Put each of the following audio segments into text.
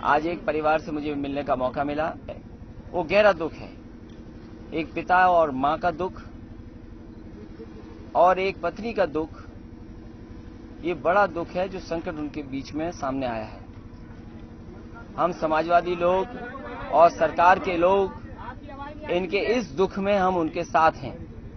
आज एक परिवार से मुझे मिलने का मौका मिला। वो गहरा दुख है, एक पिता और मां का दुख और एक पत्नी का दुख। ये बड़ा दुख है जो संकट उनके बीच में सामने आया है। हम समाजवादी लोग और सरकार के लोग इनके इस दुख में हम उनके साथ हैं।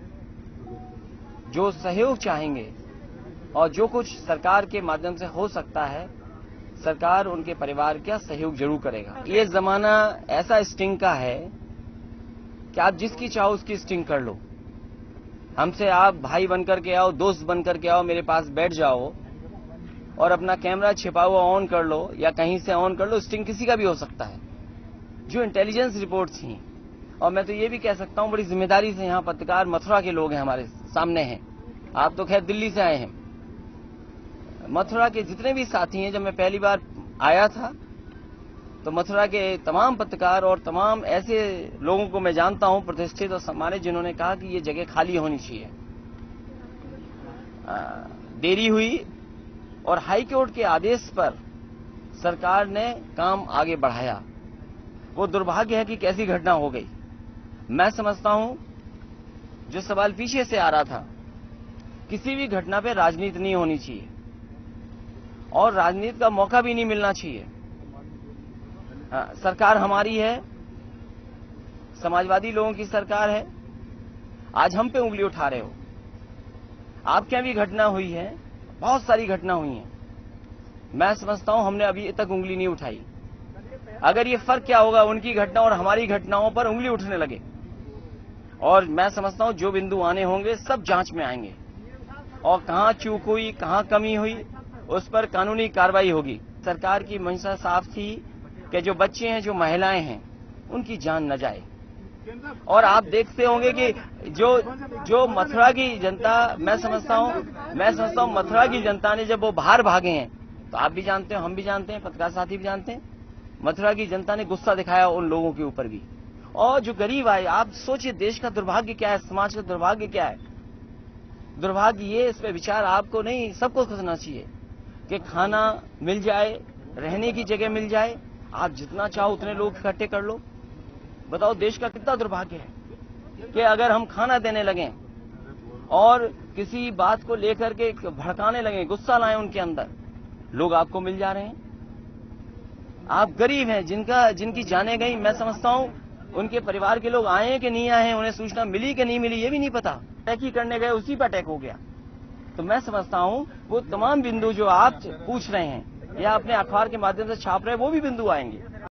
जो सहयोग चाहेंगे और जो कुछ सरकार के माध्यम से हो सकता है, सरकार उनके परिवार का सहयोग जरूर करेगा। ये जमाना ऐसा स्टिंग का है कि आप जिसकी चाहो उसकी स्टिंग कर लो। हमसे आप भाई बनकर के आओ, दोस्त बनकर के आओ, मेरे पास बैठ जाओ और अपना कैमरा छिपा हुआ ऑन कर लो या कहीं से ऑन कर लो। स्टिंग किसी का भी हो सकता है। जो इंटेलिजेंस रिपोर्ट्स थी, और मैं तो ये भी कह सकता हूं बड़ी जिम्मेदारी से, यहाँ पत्रकार मथुरा के लोग हैं, हमारे सामने हैं। आप तो खैर दिल्ली से आए हैं। मथुरा के जितने भी साथी हैं, जब मैं पहली बार आया था तो मथुरा के तमाम पत्रकार और तमाम ऐसे लोगों को मैं जानता हूं, प्रतिष्ठित और सम्मानित, जिन्होंने कहा कि ये जगह खाली होनी चाहिए। देरी हुई और हाई कोर्ट के आदेश पर सरकार ने काम आगे बढ़ाया। वो दुर्भाग्य है कि कैसी घटना हो गई। मैं समझता हूं जो सवाल पीछे से आ रहा था, किसी भी घटना पे राजनीति नहीं होनी चाहिए और राजनीति का मौका भी नहीं मिलना चाहिए। सरकार हमारी है, समाजवादी लोगों की सरकार है। आज हम पे उंगली उठा रहे हो। आपके यहां भी घटना हुई है, बहुत सारी घटना हुई है। मैं समझता हूं हमने अभी तक उंगली नहीं उठाई। अगर ये फर्क क्या होगा, उनकी घटना और हमारी घटनाओं पर उंगली उठने लगे, और मैं समझता हूं जो बिंदु आने होंगे सब जांच में आएंगे और कहां चूक हुई, कहां कमी हुई, उस पर कानूनी कार्रवाई होगी। सरकार की मंशा साफ थी कि जो बच्चे हैं, जो महिलाएं हैं, उनकी जान न जाए। और आप देखते होंगे कि जो मथुरा की जनता, मैं समझता हूं मथुरा की जनता ने जब वो बाहर भागे हैं, तो आप भी जानते हो, हम भी जानते हैं, पत्रकार साथी भी जानते हैं, मथुरा की जनता ने गुस्सा दिखाया उन लोगों के ऊपर भी। और जो गरीब आए, आप सोचिए देश का दुर्भाग्य क्या है, समाज का दुर्भाग्य क्या है। दुर्भाग्य ये, इस पे विचार आपको नहीं, सबको करना चाहिए कि खाना मिल जाए, रहने की जगह मिल जाए। आप जितना चाहो उतने लोग इकट्ठे कर लो। बताओ देश का कितना दुर्भाग्य है कि अगर हम खाना देने लगे और किसी बात को लेकर के भड़काने लगे, गुस्सा लाएं उनके अंदर, लोग आपको मिल जा रहे हैं। आप गरीब हैं, जिनकी जाने गई, मैं समझता हूं उनके परिवार के लोग आए हैं कि नहीं आए हैं, उन्हें सूचना मिली कि नहीं मिली, ये भी नहीं पता। अटैक ही करने गए, उसी पर अटैक हो गया। तो मैं समझता हूं वो तमाम बिंदु जो आप पूछ रहे हैं या अपने अखबार के माध्यम से छाप रहे हैं, वो भी बिंदु आएंगे।